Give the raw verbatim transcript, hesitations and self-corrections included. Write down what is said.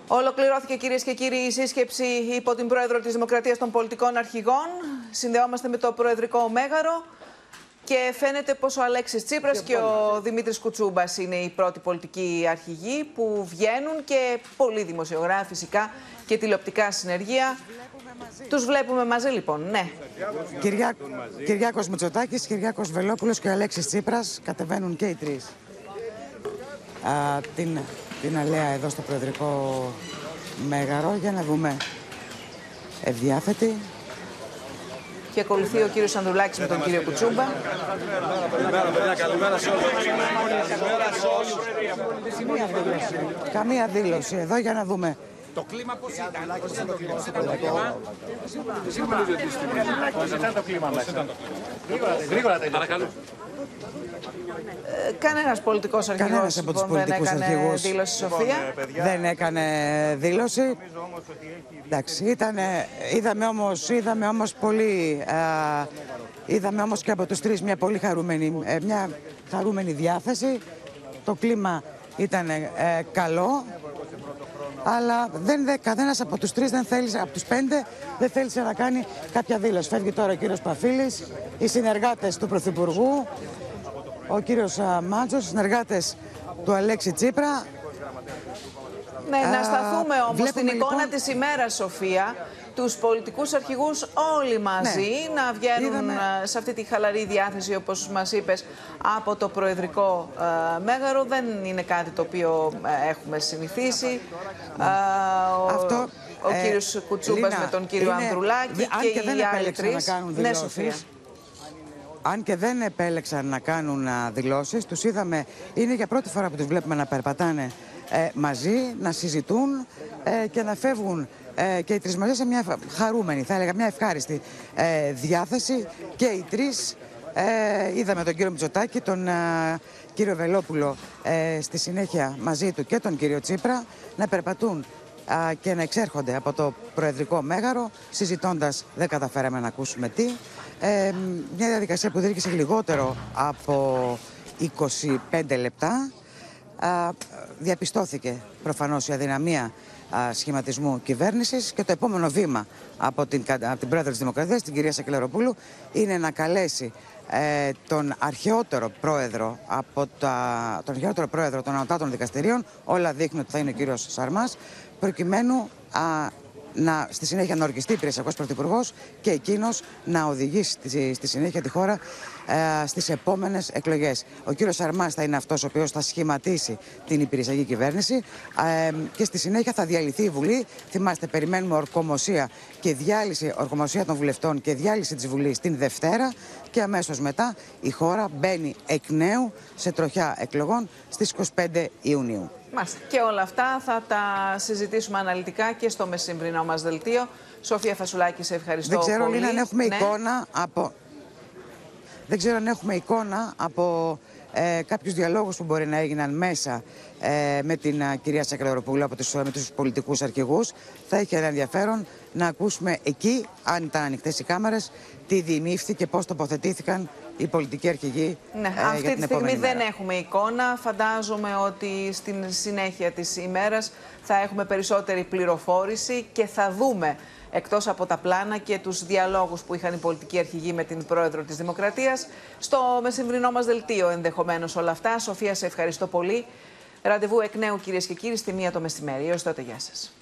Ολοκληρώθηκε, κυρίες και κύριοι, η σύσκεψη υπό την πρόεδρο της Δημοκρατίας των Πολιτικών Αρχηγών. Συνδεόμαστε με το Προεδρικό Μέγαρο και φαίνεται πως ο Αλέξης Τσίπρας και ο Δημήτρης Κουτσούμπας είναι οι πρώτοι πολιτικοί αρχηγοί που βγαίνουν και πολλοί δημοσιογράφοι φυσικά και τηλεοπτικά συνεργεία. Τους βλέπουμε μαζί λοιπόν, ναι. Κυριά... Κυριάκος Μητσοτάκης, Κυριάκος Βελόπουλος και ο Αλέξης Τσίπρας κατεβαίνουν και οι τρεις. Α, την, την αλέα εδώ στο Προεδρικό Μέγαρο για να δούμε ευδιάθετη. Και ακολουθεί ο κύριος Ανδρουλάκης με τον κύριο Κουτσούμπα. Καλημέρα, παιδιά, καλημέρα σε όλους. Καμία δήλωση εδώ για να δούμε. Το κλίμα πώς ήταν, πώς ήταν το κλίμα. Πώς ήταν το κλίμα. Πώς ήταν το κλίμα μέσα. Γρήγορα τα παρακαλώ. Ε, κανένας πολιτικός αρχηγός Κανένας από τους λοιπόν, δεν πολιτικούς έκανε αρχηγούς δήλωση, Σοφία. Δεν έκανε δήλωση. Εντάξει, ήτανε, είδαμε όμως, είδαμε όμως πολύ, α, είδαμε όμως και από τους τρεις μια πολύ χαρούμενη, ε, μια χαρούμενη διάθεση. Το κλίμα ήταν ε, καλό, αλλά δεν, δε, κανένας από τους τρεις δεν θέλησε, από τους πέντε δεν θέλησε να κάνει κάποια δήλωση. Φεύγει τώρα ο κύριος Παφίλης, οι συνεργάτες του Πρωθυπουργού, ο κύριος Μάντζος, οι συνεργάτες του Αλέξη Τσίπρα. Ναι, να σταθούμε όμως στην εικόνα λοιπόν της ημέρας, Σοφία. Τους πολιτικούς αρχηγούς όλοι μαζί ναι. να βγαίνουν Είδαμε... σε αυτή τη χαλαρή διάθεση, όπως μας είπες, από το Προεδρικό ε, Μέγαρο. Δεν είναι κάτι το οποίο ε, έχουμε συνηθίσει. Ε, ο Αυτό, ο ε, κύριος Κουτσούμπας Λίνα, με τον κύριο είναι, Ανδρουλάκη αν και, και δεν οι άλλοι επέλεξαν τρεις. να κάνουν Ναι, δηλώσεις, Σοφία. Αν και δεν επέλεξαν να κάνουν α, δηλώσεις, τους είδαμε, είναι για πρώτη φορά που τους βλέπουμε να περπατάνε ε, μαζί, να συζητούν ε, και να φεύγουν ε, και οι τρεις μαζί σε μια χαρούμενη, θα έλεγα μια ευχάριστη ε, διάθεση και οι τρεις. Ε, είδαμε τον κύριο Μητσοτάκη, τον ε, κύριο Βελόπουλο ε, στη συνέχεια μαζί του και τον κύριο Τσίπρα να περπατούν α, και να εξέρχονται από το Προεδρικό Μέγαρο, συζητώντας, δεν καταφέραμε να ακούσουμε τι. Ε, μια διαδικασία που διήρκησε λιγότερο από είκοσι πέντε λεπτά. Α, διαπιστώθηκε προφανώς η αδυναμία α, σχηματισμού κυβέρνησης και το επόμενο βήμα από την, από την πρόεδρο της Δημοκρατίας, την κυρία Σακελαροπούλου, είναι να καλέσει ε, τον αρχαιότερο πρόεδρο από τα, τον αρχαιότερο πρόεδρο των ανωτάτων δικαστηρίων, όλα δείχνουν ότι θα είναι ο κύριος Σαρμάς, προκειμένου α, να στη συνέχεια να ορκιστεί υπηρεσιακός πρωθυπουργός και εκείνος να οδηγήσει στη, στη συνέχεια τη χώρα ε, στις επόμενες εκλογές. Ο κύριος Σαρμάς θα είναι αυτός ο οποίος θα σχηματίσει την υπηρεσιακή κυβέρνηση ε, και στη συνέχεια θα διαλυθεί η Βουλή. Θυμάστε, περιμένουμε ορκομοσία και διάλυση, ορκομοσία των βουλευτών και διάλυση της Βουλής την Δευτέρα και αμέσως μετά η χώρα μπαίνει εκ νέου σε τροχιά εκλογών στις είκοσι πέντε Ιουνίου. Μάλιστα. Και όλα αυτά θα τα συζητήσουμε αναλυτικά και στο μεσημβρινό μας δελτίο. Σοφία Φασουλάκη, σε ευχαριστώ Δεν ξέρω, πολύ. Λίνα, αν έχουμε ναι. εικόνα από... Δεν ξέρω αν έχουμε εικόνα από ε, κάποιους διαλόγους που μπορεί να έγιναν μέσα ε, με την α, κυρία Σακελαροπούλου, από τους, με τους πολιτικούς αρχηγούς. Θα έχει ένα ενδιαφέρον να ακούσουμε εκεί, αν ήταν ανοιχτές οι κάμερες, τι διημήφθη και πώς τοποθετήθηκαν οι πολιτικοί αρχηγοί. Ναι, ε, αυτή για την τη στιγμή ημέρα. δεν έχουμε εικόνα. Φαντάζομαι ότι στην συνέχεια της ημέρας θα έχουμε περισσότερη πληροφόρηση και θα δούμε, εκτός από τα πλάνα, και τους διαλόγους που είχαν οι πολιτικοί αρχηγοί με την πρόεδρο της Δημοκρατίας. Στο μεσημβρινό μας δελτίο ενδεχομένως όλα αυτά. Σοφία, σε ευχαριστώ πολύ. Ραντεβού εκ νέου, κυρίες και κύριοι, στη μία το μεσημέρι. Έως τότε, γεια σας.